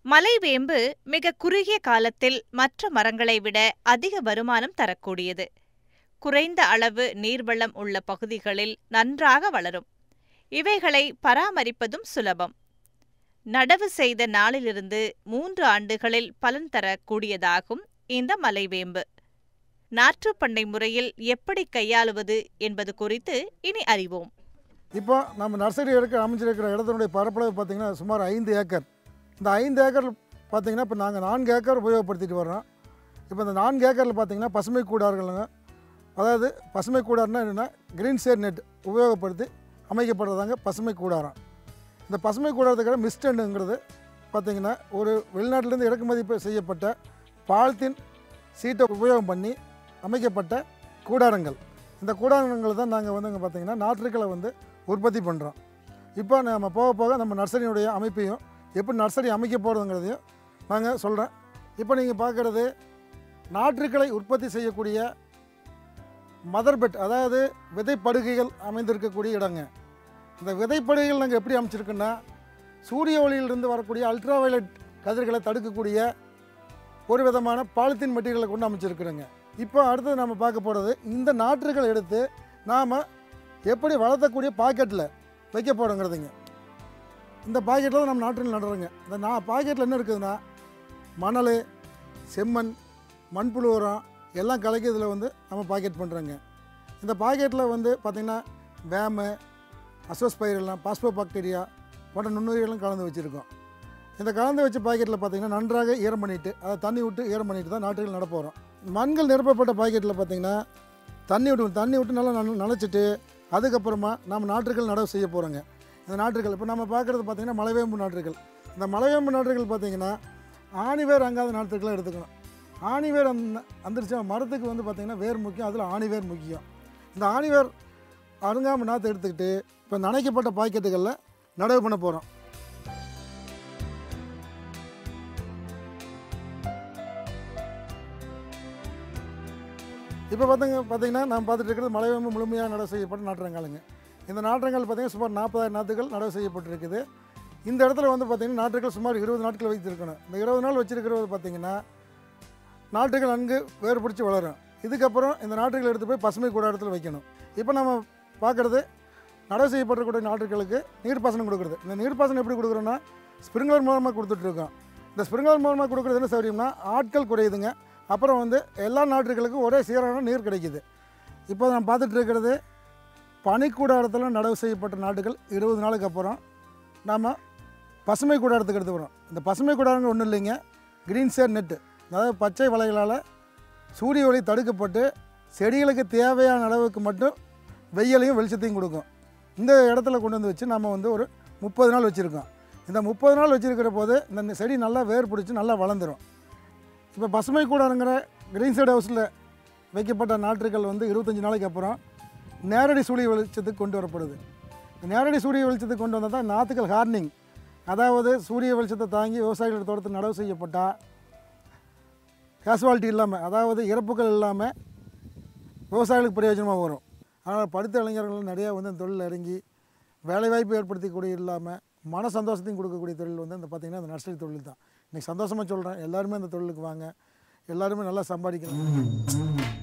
மலைவேம்பு மிக குறுகிய காலத்தில் மற்ற மரங்களை விட அதிக வருமானம் தரக்கூடியது. குறைந்த அளவு நீர்வளம் உள்ள பகுதிகளில் நன்றாக வளரும். இவைகளை பராமரிப்பதும் சுலபம். நடவு செய்த நாளிலிருந்து 3 ஆண்டுகளில் பலன் தரக்கூடியதாகும் இந்த மலைவேம்பு. நாற்றுப்பண்ணை முறையில் எப்படி கையாளுவது என்பது குறித்து இனி அறிவோம். இப்போ நம்ம நர்சரி அமைஞ்சிருக்கிற இடத்தினுடைய பரப்பளவு பார்த்திங்கன்னா சுமார் 5 ஏக்கர். இந்த 5 ஏக்கர் பார்த்திங்கன்னா இப்போ நாங்கள் 4 ஏக்கர் உபயோகப்படுத்திட்டு வர்றோம். இப்போ இந்த 4 ஏக்கரில் பார்த்திங்கன்னா பசுமை கூடார்களுங்க, அதாவது பசுமை கூடாரம்னா என்னென்னா கிரீன் ஷேட் நெட் உபயோகப்படுத்தி அமைக்கப்படுறதாங்க பசுமை கூடாரம். இந்த பசுமை கூடாரத்துக்கான மிஸ்டண்டுங்கிறது பார்த்திங்கன்னா ஒரு வெளிநாட்டிலேருந்து இறக்குமதி செய்யப்பட்ட பாலித்தீன் சீட்டை உபயோகம் பண்ணி அமைக்கப்பட்ட கூடாரங்கள். இந்த கூடாரங்கள் தான் நாங்கள் வந்து பார்த்திங்கன்னா நாற்றுக்களை உற்பத்தி பண்ணுறோம். இப்போ நம்ம போக போக நம்ம நர்சரியினுடைய அமைப்பையும் எப்படி நர்சரி அமைக்க போகிறதுங்கிறதையும் நாங்கள் சொல்கிறேன். இப்போ நீங்கள் பார்க்குறது நாற்றுக்களை உற்பத்தி செய்யக்கூடிய மதர் பெட், அதாவது விதைப்படுகைகள் அமைந்திருக்கக்கூடிய இடங்க. இந்த விதைப்படுகைகள் நாங்கள் எப்படி அமைச்சிருக்கோன்னா சூரிய ஒளியிலிருந்து வரக்கூடிய அல்ட்ரா வயலட் கதிர்களை தடுக்கக்கூடிய ஒரு விதமான பாலித்தீன் மெட்டீரியலை கொண்டு அமைச்சிருக்கிறோங்க. இப்போ அடுத்தது நம்ம பார்க்க போகிறது இந்த நாற்றுகளை எடுத்து நாம் எப்படி வளர்த்தக்கூடிய பாக்கெட்டில் வைக்க போகிறோங்கிறதுங்க. இந்த பாக்கெட்டில் தான் நம்ம நாற்றுகள் நடுறோங்க. இந்த பாக்கெட்டில் என்ன இருக்குதுன்னா மணல், செம்மண், மண்புழு உரம் எல்லாம் கலக்கி இதில் நம்ம பாக்கெட் பண்ணுறோங்க. இந்த பாக்கெட்டில் பார்த்திங்கன்னா வேமு, அசோஸ்பைரெல்லாம், பாஸ்போ பாக்டீரியா போன்ற நுண்ணுயிர்களும் கலந்து வச்சுருக்கோம். இந்த கலந்து வச்ச பாக்கெட்டில் பார்த்திங்கன்னா நன்றாக ஈரம் பண்ணிவிட்டு, அதை தண்ணி விட்டு ஈரம் பண்ணிவிட்டு தான் நாற்றுகள் நட போகிறோம். மண்கள் நிரப்பப்பட்ட பாக்கெட்டில் பார்த்திங்கன்னா தண்ணி விட்டு நல்லா நனைச்சிட்டு அதுக்கப்புறமா நம்ம நாற்றுகள் நடவு செய்ய போகிறோங்க. இந்த நாற்றுகள் இப்போ நம்ம பார்க்குறது பார்த்திங்கன்னா மலைவேம்பு நாற்றுகள். இந்த மலைவேம்பு நாற்றுகள் பார்த்திங்கன்னா ஆணிவேர் அங்காத நாற்றுகளை எடுத்துக்கணும். ஆணிவேர் வந்துருச்சு மரத்துக்கு பார்த்திங்கன்னா வேர் முக்கியம், அதில் ஆணிவேர் முக்கியம். இந்த ஆணிவேர் அருங்காமல் நாற்று எடுத்துக்கிட்டு இப்போ நனைக்கப்பட்ட பாக்கெட்டுகளில் நடவு பண்ண போகிறோம். இப்போ பார்த்திங்கன்னா நாம் பார்த்துட்டு இருக்கிறது மலைவேம்பு முழுமையாக நடவு செய்யப்பட்ட நாற்றங்காலுங்க. இந்த நாற்றங்கள் பார்த்திங்கன்னா சுமார் 40,000 நாற்றுகள் நடவு செய்யப்பட்டிருக்குது. இந்த இடத்துல பார்த்திங்கன்னா நாற்றுகள் சுமார் 20 நாட்கள் வைத்திருக்கணும். இந்த 20 நாள் வச்சுருக்கிறது பார்த்திங்கன்னா நாற்றுகள் நன்கு வேறு பிடிச்சி வளரும். இதுக்கப்புறம் இந்த நாற்றுகள் எடுத்து போய் பசுமை கூடாரத்தில் வைக்கணும். இப்போ நம்ம பார்க்குறது நடவு செய்யப்பட்டிருக்கூடிய நாற்றுகளுக்கு நீர்ப்பாசனம் கொடுக்குறது. இந்த நீர்ப்பாசனம் எப்படி கொடுக்குறோன்னா ஸ்ப்ரிங்க்லர் மூலமாக கொடுத்துட்ருக்கோம். இந்த ஸ்ப்ரிங்க்லர் மூலமாக கொடுக்குறது என்ன சௌகரியம்னா ஆட்கள் குறையுதுங்க. அப்புறம் எல்லா நாற்றுகளுக்கும் ஒரே சீரான நீர் கிடைக்குது. இப்போ நம்ம பார்த்துட்டு இருக்கிறது பனிக்கூடாரத்தில் நடவு செய்யப்பட்ட நாட்டுகள் 20 நாளுக்கு அப்புறம் நாம் பசுமை கூடாரத்துக்கு எடுத்துக்கிறோம். இந்த பசுமை கூடாரங்கள் ஒன்றும் இல்லைங்க, க்ரீன் ஷேட் நெட்டு, அதாவது பச்சை வலைகளால் சூரிய ஒளி தடுக்கப்பட்டு செடிகளுக்கு தேவையான அளவுக்கு மட்டும் வெயிலையும் வெளிச்சத்தையும் கொடுக்கும். இந்த இடத்துல கொண்டு வச்சு நம்ம ஒரு 30 நாள் வச்சுருக்கோம். இந்த 30 நாள் வச்சுருக்கிற போது இந்த செடி நல்லா வேர் பிடிச்சி நல்லா வளர்ந்துடும். இப்போ பசுமை கூடாரங்கிற க்ரீன் ஷேட் ஹவுஸில் வைக்கப்பட்ட நாற்றுகள் 25 நாளைக்கு அப்புறம் நேரடி சூரிய வெளிச்சத்துக்கு கொண்டு வரப்படுது. நேரடி சூரிய வெளிச்சத்துக்கு கொண்டு வந்தால் தான் நாற்றுகள் ஹார்னிங், அதாவது சூரிய வெளிச்சத்தை தாங்கி விவசாயிகள் தோட்டத்தில் நடவு செய்யப்பட்டால் கேஷுவாலிட்டி இல்லாமல், அதாவது இறப்புகள் இல்லாமல் விவசாயிகளுக்கு பிரயோஜனமாக வரும். அதனால் படித்த இளைஞர்கள் நிறையா இந்த தொழில் இறங்கி வேலைவாய்ப்பு ஏற்படுத்தக்கூடிய இல்லாமல் மன சந்தோஷத்தையும் கொடுக்கக்கூடிய தொழில் இந்த பார்த்திங்கன்னா இந்த நர்சரி தொழில் தான். இன்றைக்கி சந்தோஷமாக சொல்கிறேன், எல்லாருமே இந்த தொழிலுக்கு வாங்க, எல்லாருமே நல்லா சம்பாதிக்கணும்.